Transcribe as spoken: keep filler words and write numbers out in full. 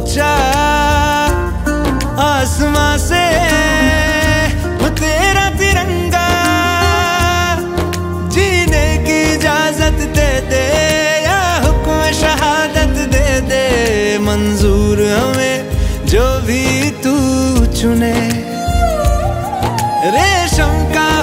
पूछा आसमां से, वो तेरा तिरंगा जीने की इजाजत दे दे या हुक्म शहादत दे दे। मंजूर हमें जो भी तू चुने, रेशम का